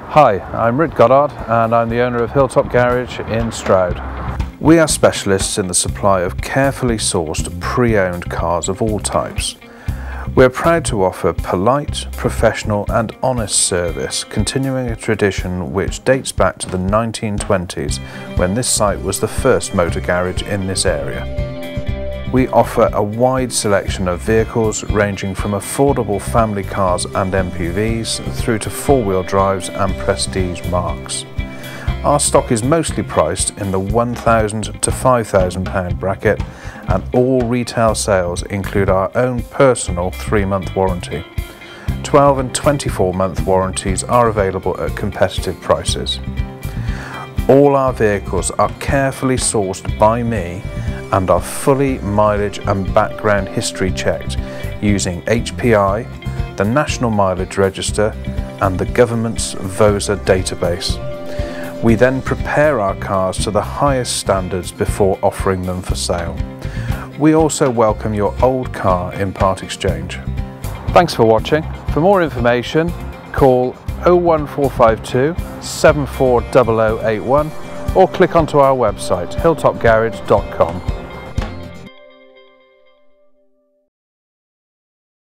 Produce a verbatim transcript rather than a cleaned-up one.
Hi, I'm Rick Goddard and I'm the owner of Hilltop Garage in Stroud. We are specialists in the supply of carefully sourced pre-owned cars of all types. We're proud to offer polite, professional and honest service, continuing a tradition which dates back to the nineteen twenties when this site was the first motor garage in this area. We offer a wide selection of vehicles ranging from affordable family cars and M P Vs through to four-wheel drives and prestige marques. Our stock is mostly priced in the one thousand to five thousand pound bracket, and all retail sales include our own personal three month warranty. twelve and twenty-four month warranties are available at competitive prices. All our vehicles are carefully sourced by me and are fully mileage and background history checked using H P I, the National Mileage Register and the government's VOSA database. We then prepare our cars to the highest standards before offering them for sale. We also welcome your old car in part exchange. Thanks for watching. For more information, call oh one four five two, seven four zero zero eight one or click onto our website hilltop garage dot com.